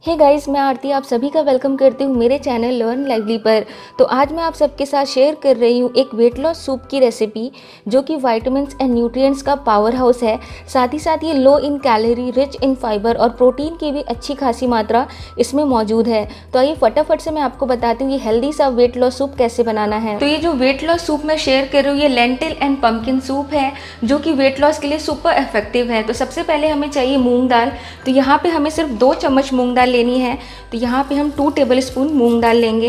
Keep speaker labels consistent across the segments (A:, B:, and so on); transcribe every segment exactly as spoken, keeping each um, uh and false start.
A: हे hey guys, मैं आरती आप सभी का वेलकम करती हूँ मेरे चैनल लर्न लाइवली पर। तो आज मैं आप सबके साथ शेयर कर रही हूँ एक वेट लॉस सूप की रेसिपी जो कि विटामिन्स एंड न्यूट्रिएंट्स का पावर हाउस है। साथ ही साथ ये low in calorie, rich in fibre और प्रोटीन की भी अच्छी खासी मात्रा इसमें मौजूद है। तो आइए फटाफट से मैं आपको बताती हूँ ये हेल्दी सा वेट लॉस सूप कैसे बनाना है। तो ये जो वेट लॉस सूप मैं शेयर कर रही हूँ ये लेंटिल एंड पम्पकिन सूप है जो कि वेट लॉस के लिए सुपर इफेक्टिव है। तो सबसे पहले हमें चाहिए मूंग दाल। तो यहाँ पे हमें सिर्फ दो चम्मच मूंग दाल लेनी है। तो यहाँ पे हम टू टेबल स्पून मूंग दाल लेंगे।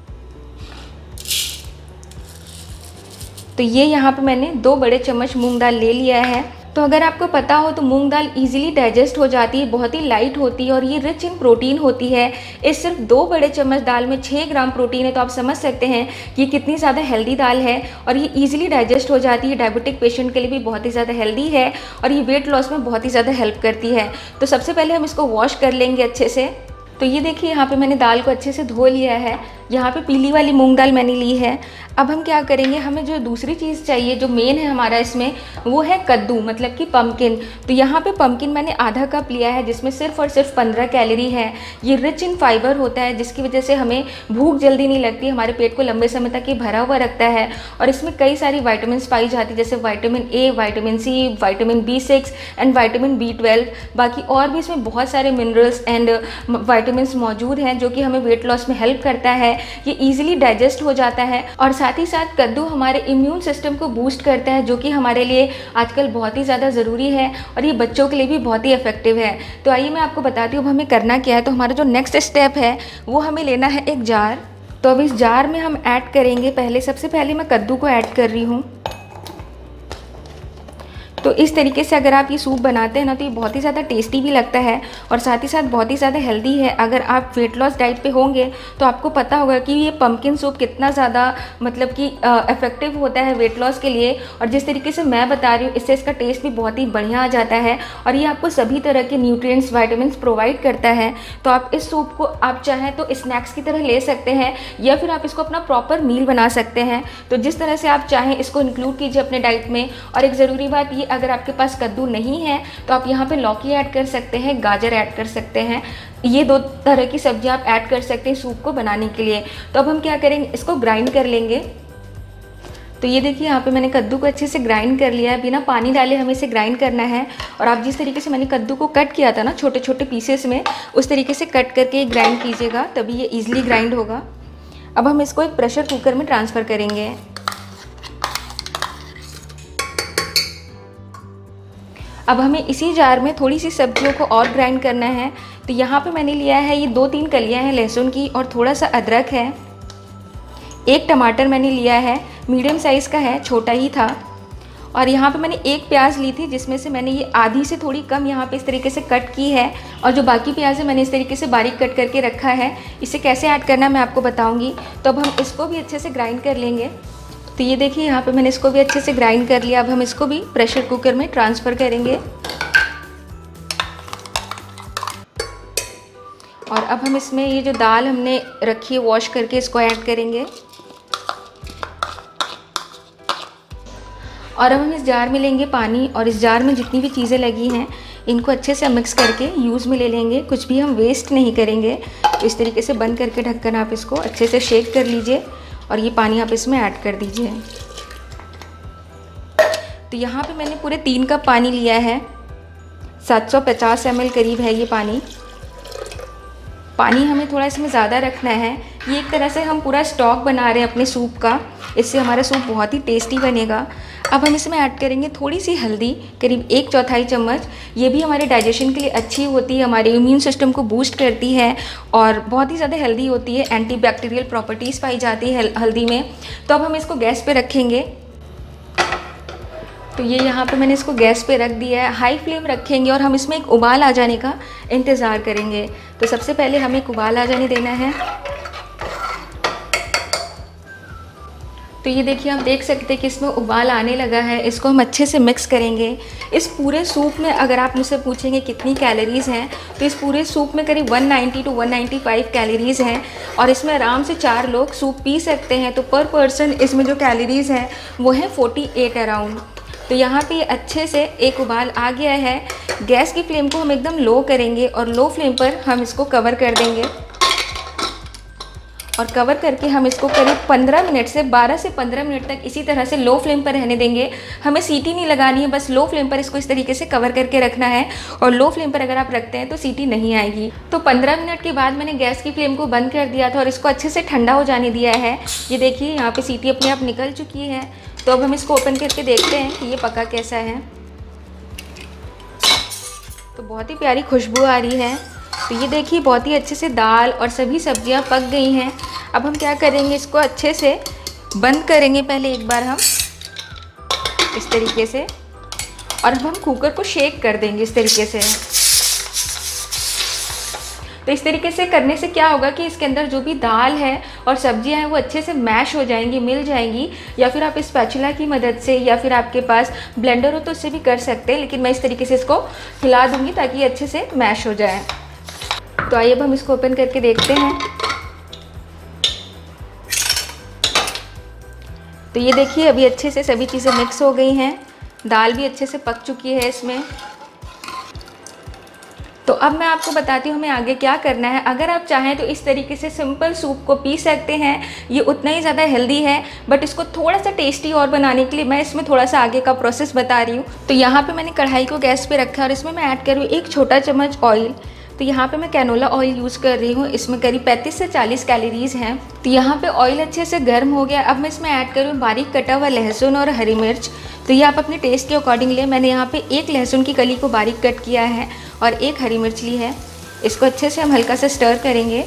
A: तो ये यहाँ पे मैंने दो बड़े चम्मच मूंग दाल ले लिया है। तो अगर आपको पता हो तो मूंग दाल इजीली डाइजेस्ट हो जाती है, बहुत ही लाइट होती है और ये रिच इन प्रोटीन होती है। इस सिर्फ दो बड़े चम्मच दाल में छः ग्राम प्रोटीन है। तो आप समझ सकते हैं कि ये कितनी ज़्यादा हेल्दी दाल है और ये इजीली डाइजेस्ट हो जाती है। डायबिटिक पेशेंट के लिए भी बहुत ही ज़्यादा हेल्दी है और ये वेट लॉस में बहुत ही ज़्यादा हेल्प करती है। तो सबसे पहले हम इसको वॉश कर लेंगे अच्छे से। तो ये देखिए यहाँ पे मैंने दाल को अच्छे से धो लिया है। यहाँ पे पीली वाली मूंग दाल मैंने ली है। अब हम क्या करेंगे, हमें जो दूसरी चीज़ चाहिए जो मेन है हमारा इसमें, वो है कद्दू, मतलब कि पम्पकिन। तो यहाँ पे पम्पकिन मैंने आधा कप लिया है जिसमें सिर्फ और सिर्फ पंद्रह कैलोरी है। ये रिच इन फाइबर होता है जिसकी वजह से हमें भूख जल्दी नहीं लगती, हमारे पेट को लंबे समय तक ये भरा हुआ रखता है। और इसमें कई सारी वाइटामिन पाई जाती है जैसे vitamin A, vitamin C, vitamin B six and vitamin B twelve. बाकी और भी इसमें बहुत सारे मिनरल्स एंड वाइटामिन मौजूद हैं जो कि हमें वेट लॉस में हेल्प करता है। ये इजीली डाइजेस्ट हो जाता है और साथ ही साथ कद्दू हमारे इम्यून सिस्टम को बूस्ट करता है जो कि हमारे लिए आजकल बहुत ही ज़्यादा ज़रूरी है और ये बच्चों के लिए भी बहुत ही इफेक्टिव है। तो आइए मैं आपको बताती हूँ अब हमें करना क्या है। तो हमारा जो नेक्स्ट स्टेप है वो हमें लेना है एक जार। तो अब इस जार में हम ऐड करेंगे, पहले सबसे पहले मैं कद्दू को ऐड कर रही हूँ। तो इस तरीके से अगर आप ये सूप बनाते हैं ना तो ये बहुत ही ज़्यादा टेस्टी भी लगता है और साथ ही साथ बहुत ही ज़्यादा हेल्दी है। अगर आप वेट लॉस डाइट पे होंगे तो आपको पता होगा कि ये पम्पकिन सूप कितना ज़्यादा मतलब कि इफेक्टिव होता है वेट लॉस के लिए। और जिस तरीके से मैं बता रही हूँ इससे इसका टेस्ट भी बहुत ही बढ़िया आ जाता है और ये आपको सभी तरह के न्यूट्रिएंट्स, विटामिन्स प्रोवाइड करता है। तो आप इस सूप को आप चाहें तो स्नैक्स की तरह ले सकते हैं या फिर आप इसको अपना प्रॉपर मील बना सकते हैं। तो जिस तरह से आप चाहें इसको इंक्लूड कीजिए अपने डाइट में। और एक ज़रूरी बात ये, अगर आपके पास कद्दू नहीं है तो आप यहाँ पे लौकी ऐड कर सकते हैं, गाजर ऐड कर सकते हैं। ये दो तरह की सब्जियां आप ऐड कर सकते हैं सूप को बनाने के लिए। तो अब हम क्या करेंगे, इसको ग्राइंड कर लेंगे। तो ये देखिए यहाँ पे मैंने कद्दू को अच्छे से ग्राइंड कर लिया है, बिना पानी डाले हमें इसे ग्राइंड करना है। और आप जिस तरीके से मैंने कद्दू को कट किया था ना छोटे छोटे पीसेस में, उस तरीके से कट करके ग्राइंड कीजिएगा, तभी ये ईजिली ग्राइंड होगा। अब हम इसको एक प्रेशर कुकर में ट्रांसफ़र करेंगे। अब हमें इसी जार में थोड़ी सी सब्जियों को और ग्राइंड करना है। तो यहाँ पे मैंने लिया है ये दो तीन कलियाँ हैं लहसुन की और थोड़ा सा अदरक है। एक टमाटर मैंने लिया है, मीडियम साइज़ का है, छोटा ही था। और यहाँ पे मैंने एक प्याज ली थी जिसमें से मैंने ये आधी से थोड़ी कम यहाँ पे इस तरीके से कट की है और जो बाकी प्याज है मैंने इस तरीके से बारीक कट करके रखा है। इसे कैसे ऐड करना मैं आपको बताऊँगी। तो अब हम इसको भी अच्छे से ग्राइंड कर लेंगे। तो ये देखिए यहाँ पे मैंने इसको भी अच्छे से ग्राइंड कर लिया। अब हम इसको भी प्रेशर कुकर में ट्रांसफ़र करेंगे और अब हम इसमें ये जो दाल हमने रखी है वॉश करके इसको ऐड करेंगे। और अब हम इस जार में लेंगे पानी और इस जार में जितनी भी चीज़ें लगी हैं इनको अच्छे से मिक्स करके यूज़ में ले लेंगे। कुछ भी हम वेस्ट नहीं करेंगे। तो इस तरीके से बंद करके ढक्कन आप इसको अच्छे से शेक कर लीजिए और ये पानी आप इसमें ऐड कर दीजिए। तो यहाँ पे मैंने पूरे तीन कप पानी लिया है, सात सौ पचास एम एल करीब है ये पानी। पानी हमें थोड़ा इसमें ज़्यादा रखना है। ये एक तरह से हम पूरा स्टॉक बना रहे हैं अपने सूप का, इससे हमारा सूप बहुत ही टेस्टी बनेगा। अब हम इसमें ऐड करेंगे थोड़ी सी हल्दी, करीब एक चौथाई चम्मच। ये भी हमारे डाइजेशन के लिए अच्छी होती है, हमारे इम्यून सिस्टम को बूस्ट करती है और बहुत ही ज़्यादा हेल्दी होती है। एंटीबैक्टीरियल प्रॉपर्टीज़ पाई जाती है हल्दी में। तो अब हम इसको गैस पे रखेंगे। तो ये यहाँ पे मैंने इसको गैस पे रख दिया है, हाई फ्लेम रखेंगे और हम इसमें एक उबाल आ जाने का इंतज़ार करेंगे। तो सबसे पहले हमें एक उबाल आ जाने देना है। तो ये देखिए आप देख सकते हैं कि इसमें उबाल आने लगा है। इसको हम अच्छे से मिक्स करेंगे। इस पूरे सूप में अगर आप मुझसे पूछेंगे कितनी कैलोरीज़ हैं तो इस पूरे सूप में करीब एक सौ नब्बे टू एक सौ पचानवे कैलोरीज़ हैं और इसमें आराम से चार लोग सूप पी सकते हैं। तो पर पर्सन इसमें जो कैलोरीज़ हैं वो है अड़तालीस अराउंड। तो यहाँ पे अच्छे से एक उबाल आ गया है। गैस की फ्लेम को हम एकदम लो करेंगे और लो फ्लेम पर हम इसको कवर कर देंगे और कवर करके हम इसको करीब पंद्रह मिनट से बारह से पंद्रह मिनट तक इसी तरह से लो फ्लेम पर रहने देंगे। हमें सीटी नहीं लगानी है, बस लो फ्लेम पर इसको इस तरीके से कवर करके रखना है और लो फ्लेम पर अगर आप रखते हैं तो सीटी नहीं आएगी। तो पंद्रह मिनट के बाद मैंने गैस की फ्लेम को बंद कर दिया था और इसको अच्छे से ठंडा हो जाने दिया है। ये देखिए यहाँ पर सीटी अपने आप निकल चुकी है। तो अब हम इसको ओपन करके देखते हैं कि ये पका कैसा है। तो बहुत ही प्यारी खुशबू आ रही है। तो ये देखिए बहुत ही अच्छे से दाल और सभी सब्जियां पक गई हैं। अब हम क्या करेंगे, इसको अच्छे से बंद करेंगे पहले एक बार हम इस तरीके से, और अब हम कुकर को शेक कर देंगे इस तरीके से। तो इस तरीके से करने से क्या होगा कि इसके अंदर जो भी दाल है और सब्जियां हैं वो अच्छे से मैश हो जाएंगी, मिल जाएंगी। या फिर आप इस स्पैचुला की मदद से या फिर आपके पास ब्लेंडर हो तो उससे भी कर सकते हैं, लेकिन मैं इस तरीके से इसको हिला दूंगी ताकि ये अच्छे से मैश हो जाए। तो आइए अब हम इसको ओपन करके देखते हैं। तो ये देखिए अभी अच्छे से सभी चीज़ें मिक्स हो गई हैं, दाल भी अच्छे से पक चुकी है इसमें। तो अब मैं आपको बताती हूँ हमें आगे क्या करना है। अगर आप चाहें तो इस तरीके से सिंपल सूप को पी सकते हैं, ये उतना ही ज़्यादा हेल्दी है, बट इसको थोड़ा सा टेस्टी और बनाने के लिए मैं इसमें थोड़ा सा आगे का प्रोसेस बता रही हूँ। तो यहाँ पे मैंने कढ़ाई को गैस पे रखा है और इसमें मैं ऐड कर रही हूँ एक छोटा चम्मच ऑयल। तो यहाँ पे मैं कैनोला ऑयल यूज़ कर रही हूँ, इसमें करीब पैंतीस से चालीस कैलोरीज़ हैं। तो यहाँ पे ऑयल अच्छे से गर्म हो गया। अब मैं इसमें ऐड कर रही हूँ बारीक कटा हुआ लहसुन और हरी मिर्च। तो ये आप अपने टेस्ट के अकॉर्डिंग लें। मैंने यहाँ पे एक लहसुन की कली को बारीक कट किया है और एक हरी मिर्च ली है। इसको अच्छे से हम हल्का सा स्टर करेंगे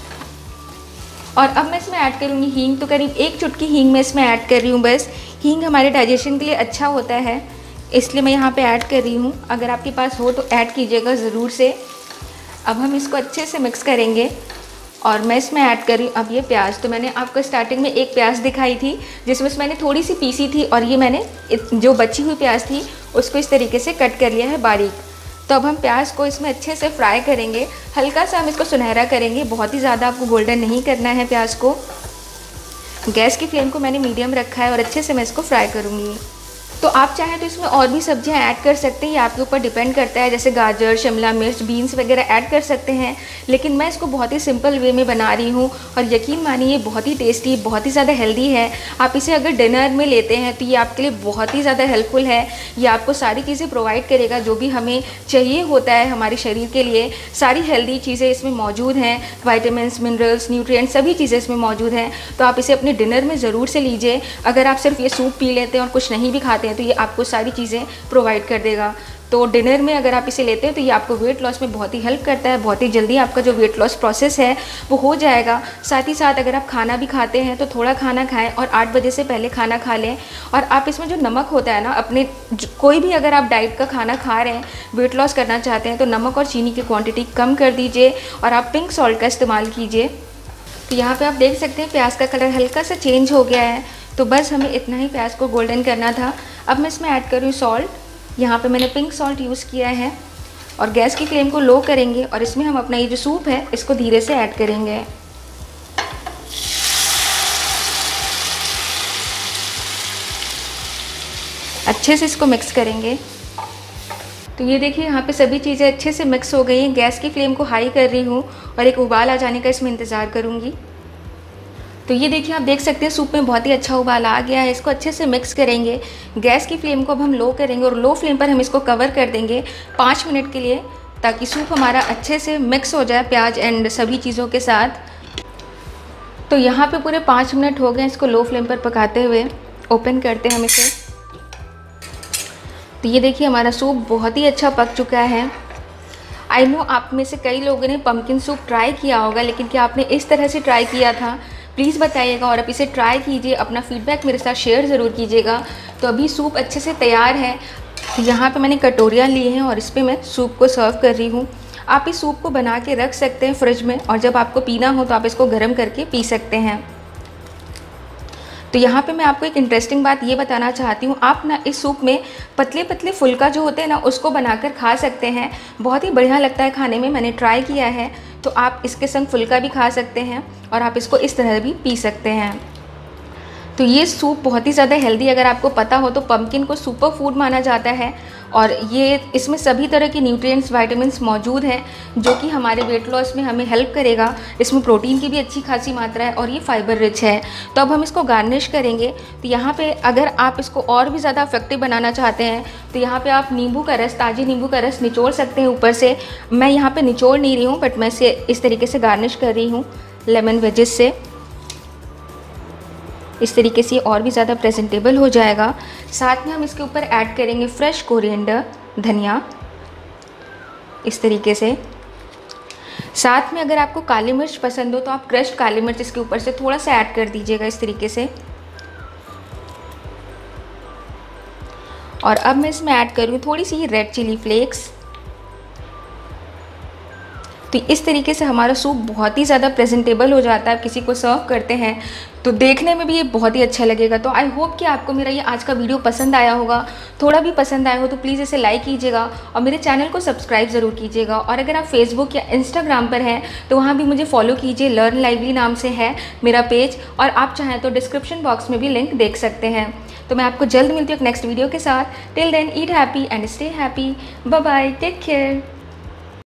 A: और अब मैं इसमें ऐड करूँगी हींग। तो करीब एक चुटकी हींग मैं इसमें ऐड कर रही हूँ बस। हींग हमारे डाइजेशन के लिए अच्छा होता है, इसलिए मैं यहाँ पर ऐड कर रही हूँ। अगर आपके पास हो तो ऐड कीजिएगा ज़रूर से। अब हम इसको अच्छे से मिक्स करेंगे और मैं इसमें ऐड कर रही हूँ अब ये प्याज। तो मैंने आपको स्टार्टिंग में एक प्याज दिखाई थी जिसमें से मैंने थोड़ी सी पीसी थी और ये मैंने जो बची हुई प्याज थी उसको इस तरीके से कट कर लिया है बारीक। तो अब हम प्याज को इसमें अच्छे से फ्राई करेंगे, हल्का सा हम इसको सुनहरा करेंगे, बहुत ही ज़्यादा आपको गोल्डन नहीं करना है प्याज को। गैस की फ्लेम को मैंने मीडियम रखा है और अच्छे से मैं इसको फ्राई करूँगी। तो आप चाहें तो इसमें और भी सब्जियां ऐड कर सकते हैं, ये आपके ऊपर डिपेंड करता है। जैसे गाजर, शिमला मिर्च, बीन्स वगैरह ऐड कर सकते हैं, लेकिन मैं इसको बहुत ही सिंपल वे में बना रही हूँ और यकीन मानिए ये बहुत ही टेस्टी, बहुत ही ज़्यादा हेल्दी है। आप इसे अगर डिनर में लेते हैं तो ये आपके लिए बहुत ही ज़्यादा हेल्पफुल है। ये आपको सारी चीज़ें प्रोवाइड करेगा जो भी हमें चाहिए होता है हमारे शरीर के लिए। सारी हेल्दी चीज़ें इसमें मौजूद हैं, वाइटामिन, मिनरल्स, न्यूट्रिएंट्स सभी चीज़ें इसमें मौजूद हैं। तो आप इसे अपने डिनर में ज़रूर से लीजिए। अगर आप सिर्फ ये सूप पी लेते हैं और कुछ नहीं भी खाते हैं तो ये आपको सारी चीज़ें प्रोवाइड कर देगा। तो डिनर में अगर आप इसे लेते हैं तो ये आपको वेट लॉस में बहुत ही हेल्प करता है। बहुत ही जल्दी आपका जो वेट लॉस प्रोसेस है वो हो जाएगा। साथ ही साथ अगर आप खाना भी खाते हैं तो थोड़ा खाना खाएं और आठ बजे से पहले खाना खा लें। और आप इसमें जो नमक होता है ना, अपने कोई भी अगर आप डाइट का खाना खा रहे हैं, वेट लॉस करना चाहते हैं तो नमक और चीनी की क्वान्टिटी कम कर दीजिए और आप पिंक सॉल्ट का इस्तेमाल कीजिए। तो यहाँ पर आप देख सकते हैं प्याज का कलर हल्का सा चेंज हो गया है। तो बस हमें इतना ही प्याज को गोल्डन करना था। अब मैं इसमें ऐड कर रही हूँ सॉल्ट। यहाँ पे मैंने पिंक सॉल्ट यूज़ किया है और गैस की फ्लेम को लो करेंगे और इसमें हम अपना ये जो सूप है इसको धीरे से ऐड करेंगे। अच्छे से इसको मिक्स करेंगे। तो ये देखिए यहाँ पे सभी चीज़ें अच्छे से मिक्स हो गई हैं। गैस की फ्लेम को हाई कर रही हूँ और एक उबाल आ जाने का इसमें इंतज़ार करूँगी। तो ये देखिए आप देख सकते हैं सूप में बहुत ही अच्छा उबाल आ गया है। इसको अच्छे से मिक्स करेंगे। गैस की फ्लेम को अब हम लो करेंगे और लो फ्लेम पर हम इसको कवर कर देंगे पाँच मिनट के लिए, ताकि सूप हमारा अच्छे से मिक्स हो जाए प्याज एंड सभी चीज़ों के साथ। तो यहाँ पे पूरे पाँच मिनट हो गए इसको लो फ्लेम पर पकाते हुए। ओपन करते हैं हम इसे। तो ये देखिए हमारा सूप बहुत ही अच्छा पक चुका है। आई नो आप में से कई लोगों ने पम्पकिन सूप ट्राई किया होगा, लेकिन क्या आपने इस तरह से ट्राई किया था? प्लीज़ बताइएगा और आप इसे ट्राई कीजिए, अपना फीडबैक मेरे साथ शेयर ज़रूर कीजिएगा। तो अभी सूप अच्छे से तैयार है। तो यहाँ पे मैंने कटोरियाँ ली हैं और इस पर मैं सूप को सर्व कर रही हूँ। आप इस सूप को बना के रख सकते हैं फ्रिज में और जब आपको पीना हो तो आप इसको गर्म करके पी सकते हैं। तो यहाँ पे मैं आपको एक इंटरेस्टिंग बात ये बताना चाहती हूँ। आप ना इस सूप में पतले पतले फुल्का जो होते हैं ना उसको बनाकर खा सकते हैं। बहुत ही बढ़िया लगता है खाने में, मैंने ट्राई किया है। तो आप इसके संग फुल्का भी खा सकते हैं और आप इसको इस तरह भी पी सकते हैं। तो ये सूप बहुत ही ज़्यादा हेल्दी, अगर आपको पता हो तो पम्पकिन को सुपर फूड माना जाता है और ये इसमें सभी तरह के न्यूट्रिएंट्स, विटामिन्स मौजूद हैं जो कि हमारे वेट लॉस में हमें हेल्प करेगा। इसमें प्रोटीन की भी अच्छी खासी मात्रा है और ये फाइबर रिच है। तो अब हम इसको गार्निश करेंगे। तो यहाँ पे अगर आप इसको और भी ज़्यादा इफेक्टिव बनाना चाहते हैं तो यहाँ पे आप नींबू का रस, ताज़ी नींबू का रस निचोड़ सकते हैं ऊपर से। मैं यहाँ पर निचोड़ नहीं रही हूँ, बट मैं इसे इस तरीके से गार्निश कर रही हूँ लेमन वेजेस से। इस तरीके से और भी ज़्यादा प्रेजेंटेबल हो जाएगा। साथ में हम इसके ऊपर ऐड करेंगे फ्रेश कोरिएंडर, धनिया, इस तरीके से। साथ में अगर आपको काली मिर्च पसंद हो तो आप क्रश्ड काली मिर्च इसके ऊपर से थोड़ा सा ऐड कर दीजिएगा, इस तरीके से। और अब मैं इसमें ऐड करूँगी थोड़ी सी रेड चिली फ्लेक्स। तो इस तरीके से हमारा सूप बहुत ही ज़्यादा प्रेजेंटेबल हो जाता है। आप किसी को सर्व करते हैं तो देखने में भी ये बहुत ही अच्छा लगेगा। तो आई होप कि आपको मेरा ये आज का वीडियो पसंद आया होगा। थोड़ा भी पसंद आया हो तो प्लीज़ इसे लाइक कीजिएगा और मेरे चैनल को सब्सक्राइब ज़रूर कीजिएगा। और अगर आप फेसबुक या इंस्टाग्राम पर हैं तो वहाँ भी मुझे फॉलो कीजिए, लर्न लाइवली नाम से है मेरा पेज, और आप चाहें तो डिस्क्रिप्शन बॉक्स में भी लिंक देख सकते हैं। तो मैं आपको जल्द मिलती हूँ एक नेक्स्ट वीडियो के साथ। Till then eat happy and stay happy. Bye bye, take care.